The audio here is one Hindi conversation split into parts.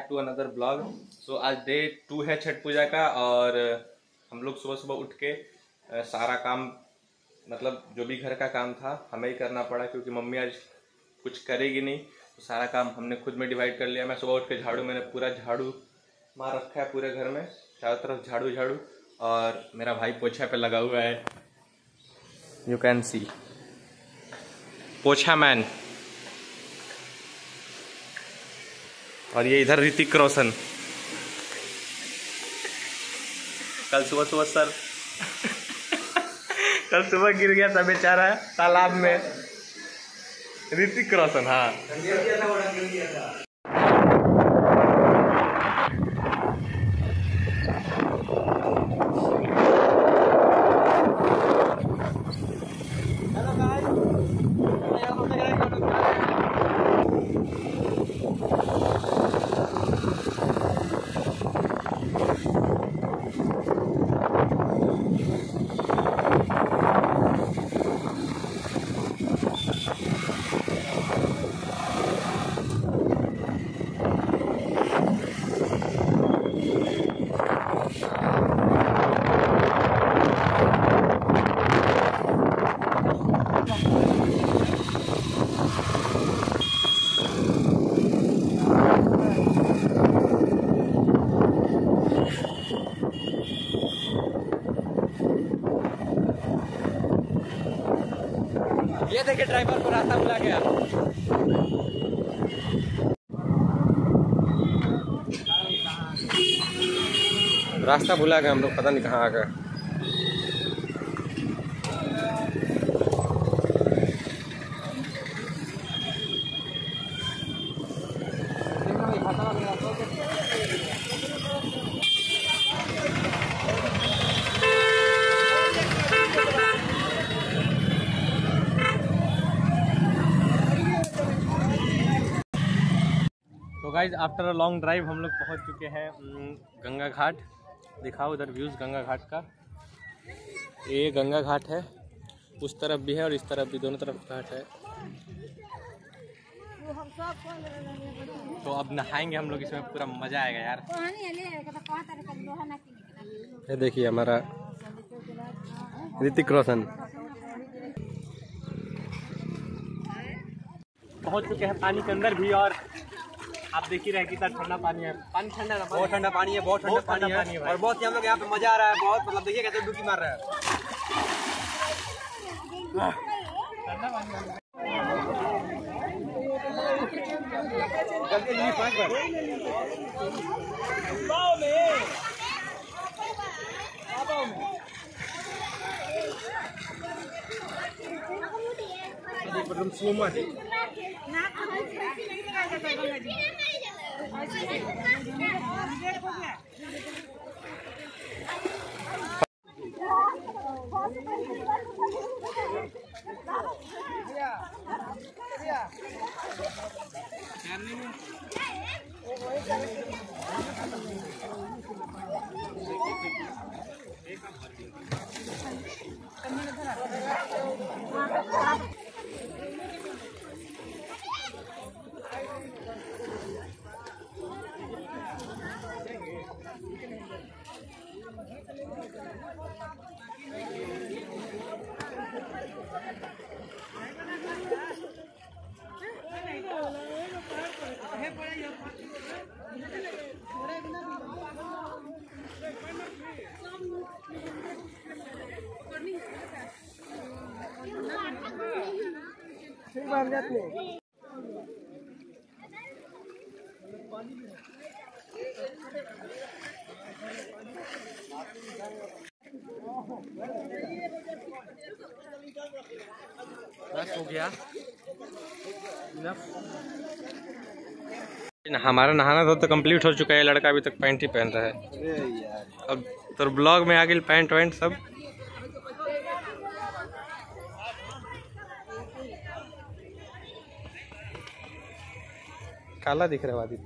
To another blog. सो आज डे 2 है छठ पूजा का, और हम लोग सुबह सुबह उठ के सारा काम, मतलब जो भी घर का काम था हमें ही करना पड़ा, क्योंकि मम्मी आज कुछ करेगी नहीं। तो सारा काम हमने खुद में डिवाइड कर लिया। मैं सुबह उठ के मैंने पूरा झाड़ू मार रखा है पूरे घर में, चारों तरफ झाड़ू झाड़ू। और मेरा भाई पोछा पे लगा हुआ है, यू कैन सी, पोछा मैन। और ये इधर ऋतिक रोशन। कल सुबह सर कल सुबह गिर गया था बेचारा तालाब में, ऋतिक रोशन। हाँ, ये देखिए ड्राइवर को रास्ता भुला गया। रास्ता भुला गया हम लोग, पता नहीं कहाँ आ गए। तो guys after a long drive हम लोग पहुंच चुके हैं गंगा घाट। दिखाओ उधर व्यूज़ गंगा घाट का। ये गंगा घाट है, उस तरफ भी है और इस तरफ भी, दोनों तरफ घाट है। तो अब नहाएंगे हम लोग इसमें, पूरा मज़ा आएगा यार। ये देखिए हमारा ऋतिक रोशन। पहुंच चुके हैं पानी के अंदर भी, और आप देख ही रहे कितना ठंडा पानी है। पानी ठंडा ना, बहुत ठंडा पानी है, बहुत ठंडा पानी है और बहुत ही हम लोग यहाँ पे मजा आ रहा है बहुत। मतलब देखिए कैसे डुबकी मार रहा है। ठंडा पानी है। बस हो गया। हमारा नहाना तो कंप्लीट हो चुका है। लड़का अभी तक पैंट ही पहन रहा है। अब तो ब्लॉग में आ गई पैंट वैंट सब। काला दिख रहा है आदित्य।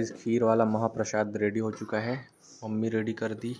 गाइस खीर वाला महाप्रसाद रेडी हो चुका है, मम्मी रेडी कर दी।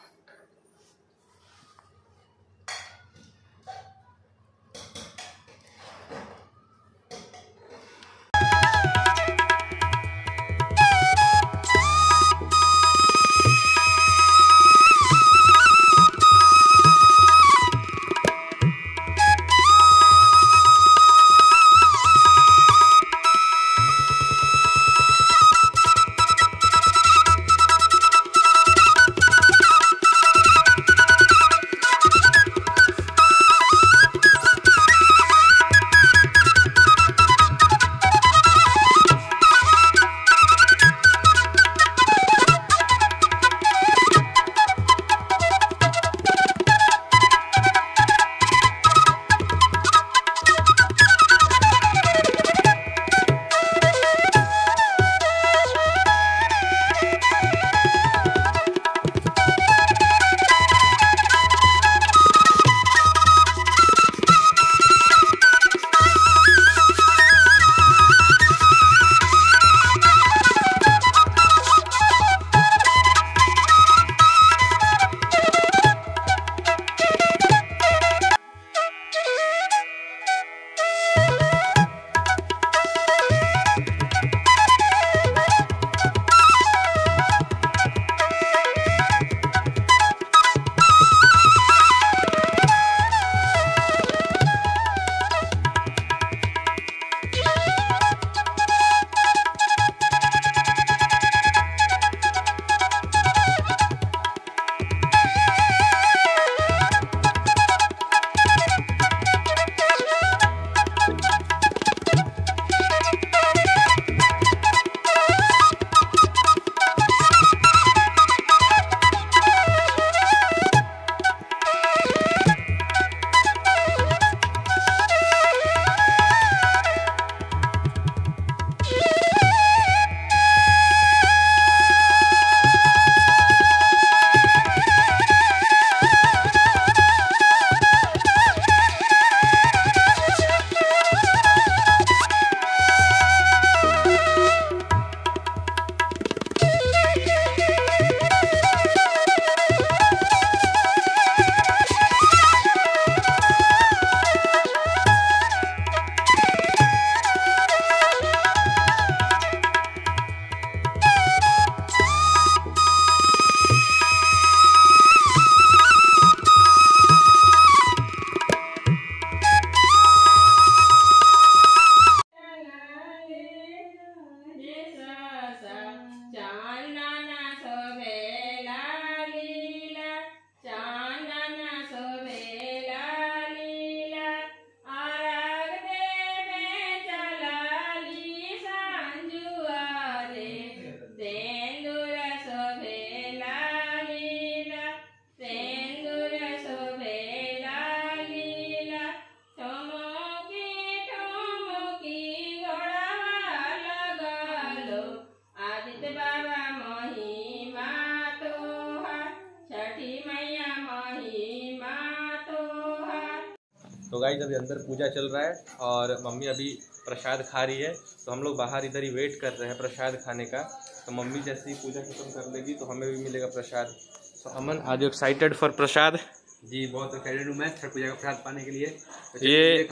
तो गाइस अभी अंदर पूजा चल रहा है और मम्मी अभी प्रसाद खा रही है, तो हम लोग बाहर इधर ही वेट कर रहे हैं प्रसाद खाने का। तो मम्मी जैसे ही पूजा खत्म कर लेगी तो हमें भी मिलेगा प्रसाद। तो Aman, are you excited for prasad? जी बहुत एक्साइटेड हूँ मैं छठ पूजा का प्रसाद पाने के लिए। तो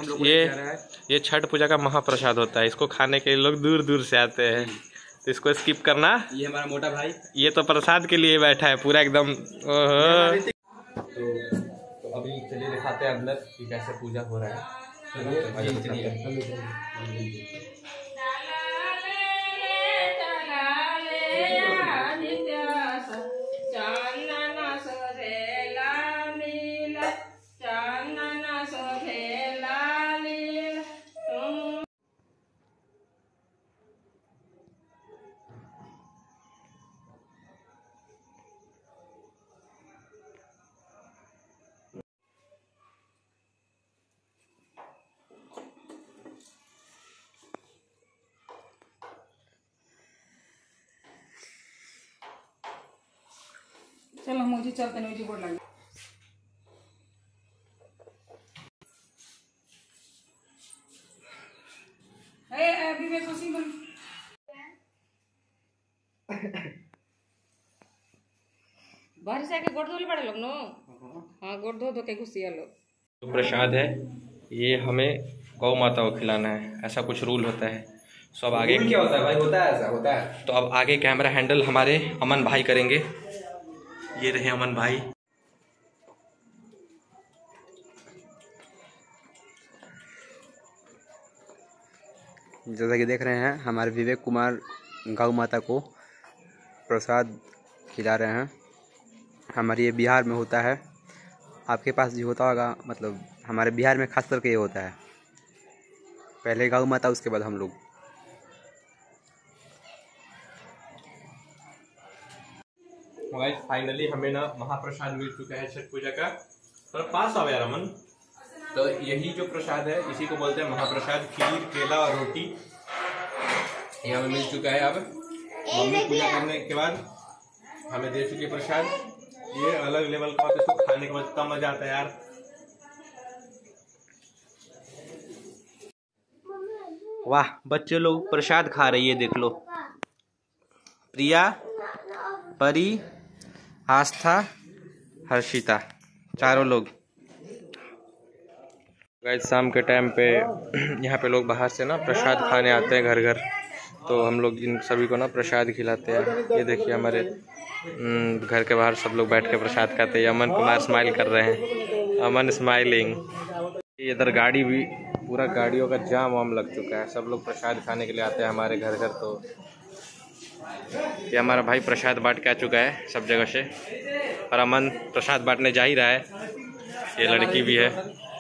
ये छठ पूजा का महाप्रसाद होता है, इसको खाने के लिए लोग दूर दूर से आते हैं, तो इसको स्किप करना। ये हमारा मोटा भाई, ये तो प्रसाद के लिए बैठा है पूरा एकदम। तो अभी चलिए दिखाते हैं अंदर कि कैसे पूजा हो रहा है। चलो मुझे चलते नहीं जी बोर्ड लगे। अभी मैं खुशी बन बाहर से आके गोड़ धोले पड़े लोग नो। हाँ गोड़ धो धो के घुसिया लोग। तो प्रसाद है ये, हमें गौ माता को खिलाना है, ऐसा कुछ रूल होता है। सो अब आगे क्या होता है भाई? होता है, ऐसा होता है। तो अब आगे कैमरा हैंडल हमारे अमन भाई करेंगे। ये रहे अमन भाई। जैसा कि देख रहे हैं हमारे विवेक कुमार गौ माता को प्रसाद खिला रहे हैं। हमारे ये बिहार में होता है, आपके पास भी होता होगा, मतलब हमारे बिहार में खास करके ये होता है। पहले गौ माता, उसके बाद हम लोग। गाइस फाइनली हमें ना महाप्रसाद मिल चुका है छठ पूजा का। थोड़ा पास आओ यार अमन। तो यही जो प्रसाद है इसी को बोलते हैं महाप्रसाद। खीर, केला और रोटी ये हमें मिल चुका है। अब मम्मी पूजा करने के बाद हमें दे चुकी प्रसाद। ये अलग लेवल का होता है, इसको खाने के बाद इतना मजा आता है यार। वाह, बच्चे लोग प्रसाद खा रही है, देख लो। प्रिया, परी, आस्था, हर्षिता, चारों लोग। गाइस शाम के टाइम पे यहाँ पे लोग बाहर से ना प्रसाद खाने आते हैं घर घर। तो हम लोग इन सभी को ना प्रसाद खिलाते हैं। ये देखिए हमारे घर के बाहर सब लोग बैठ के प्रसाद खाते हैं। अमन कुमार स्माइल कर रहे हैं, अमन स्माइलिंग। इधर गाड़ी भी, पूरा गाड़ियों का जाम वाम लग चुका है। सब लोग प्रसाद खाने के लिए आते हैं हमारे घर घर। तो ये हमारा भाई प्रसाद बांट के आ चुका है सब जगह से, और अमन प्रसाद बांटने जा ही रहा है। ये लड़की भी है।